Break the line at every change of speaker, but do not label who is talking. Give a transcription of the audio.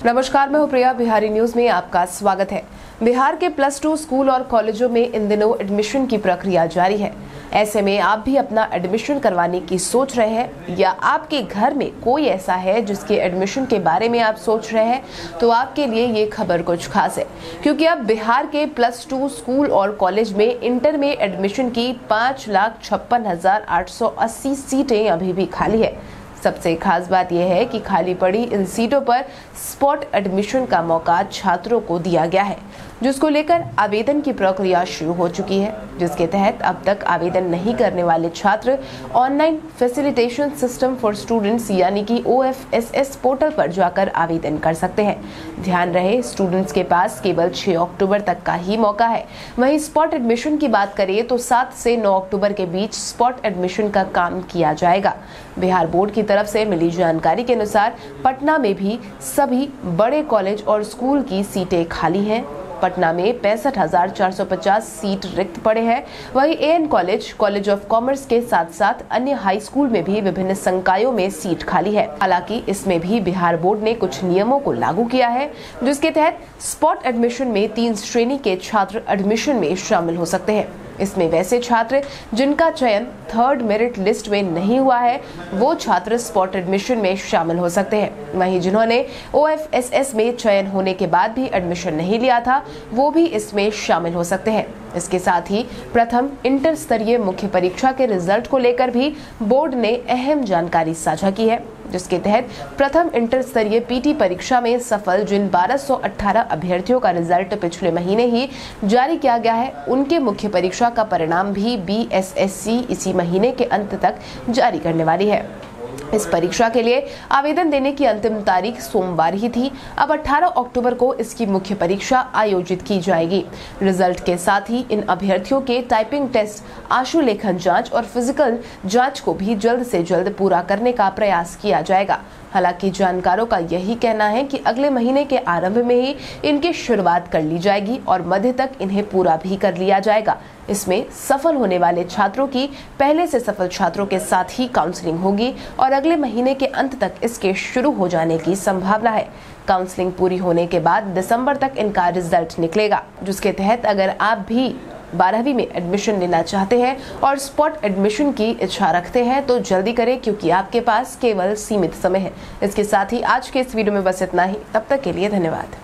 नमस्कार, मैं हूं प्रिया। बिहारी न्यूज में आपका स्वागत है। बिहार के +2 स्कूल और कॉलेजों में इन दिनों एडमिशन की प्रक्रिया जारी है। ऐसे में आप भी अपना एडमिशन करवाने की सोच रहे हैं या आपके घर में कोई ऐसा है जिसके एडमिशन के बारे में आप सोच रहे हैं, तो आपके लिए ये खबर कुछ खास है, क्योंकि अब बिहार के +2 स्कूल और कॉलेज में इंटर में एडमिशन की 5,56,880 सीटें अभी भी खाली है। सबसे खास बात यह है कि खाली पड़ी इन सीटों पर स्पॉट एडमिशन का मौका छात्रों को दिया गया है, जिसको लेकर आवेदन की प्रक्रिया शुरू हो चुकी है, जिसके तहत अब तक आवेदन नहीं करने वाले छात्र online facilitation system for students यानी कि OFSS पोर्टल पर जाकर आवेदन कर सकते हैं। ध्यान रहे, स्टूडेंट्स के पास केवल 6 अक्टूबर तक का ही मौका है। वहीं स्पॉट एडमिशन की बात करें तो 7 से 9 अक्टूबर के बीच स्पॉट एडमिशन का काम किया जाएगा। बिहार बोर्ड की तरफ से मिली जानकारी के अनुसार पटना में भी सभी बड़े कॉलेज और स्कूल की सीटें खाली हैं। पटना में 65,450 सीट रिक्त पड़े हैं। वहीं AN कॉलेज ऑफ कॉमर्स के साथ साथ अन्य हाई स्कूल में भी विभिन्न संकायों में सीट खाली है। हालांकि इसमें भी बिहार बोर्ड ने कुछ नियमों को लागू किया है, जिसके तहत स्पॉट एडमिशन में 3 श्रेणी के छात्र एडमिशन में शामिल हो सकते हैं। इसमें वैसे छात्र जिनका चयन 3rd मेरिट लिस्ट में नहीं हुआ है, वो छात्र स्पॉट एडमिशन में शामिल हो सकते हैं। वहीं जिन्होंने OFSS में चयन होने के बाद भी एडमिशन नहीं लिया था, वो भी इसमें शामिल हो सकते हैं। इसके साथ ही प्रथम इंटर स्तरीय मुख्य परीक्षा के रिजल्ट को लेकर भी बोर्ड ने अहम जानकारी साझा की है, जिसके तहत प्रथम इंटर स्तरीय PT परीक्षा में सफल जिन 1218 अभ्यर्थियों का रिजल्ट पिछले महीने ही जारी किया गया है, उनके मुख्य परीक्षा का परिणाम भी BSSC इसी महीने के अंत तक जारी करने वाली है। इस परीक्षा के लिए आवेदन देने की अंतिम तारीख सोमवार ही थी। अब 18 अक्टूबर को इसकी मुख्य परीक्षा आयोजित की जाएगी। रिजल्ट के साथ ही इन अभ्यर्थियों के टाइपिंग टेस्ट, आशुलेखन जांच और फिजिकल जांच को भी जल्द से जल्द पूरा करने का प्रयास किया जाएगा। हालांकि जानकारों का यही कहना है कि अगले महीने के आरंभ में ही इनकी शुरुआत कर ली जाएगी और मध्य तक इन्हें पूरा भी कर लिया जाएगा। इसमें सफल होने वाले छात्रों की पहले से सफल छात्रों के साथ ही काउंसलिंग होगी और अगले महीने के अंत तक इसके शुरू हो जाने की संभावना है। काउंसलिंग पूरी होने के बाद दिसंबर तक इनका रिजल्ट निकलेगा, जिसके तहत अगर आप भी 12वीं में एडमिशन लेना चाहते हैं और स्पॉट एडमिशन की इच्छा रखते हैं तो जल्दी करें, क्योंकि आपके पास केवल सीमित समय है। इसके साथ ही आज के इस वीडियो में बस इतना ही। तब तक के लिए धन्यवाद।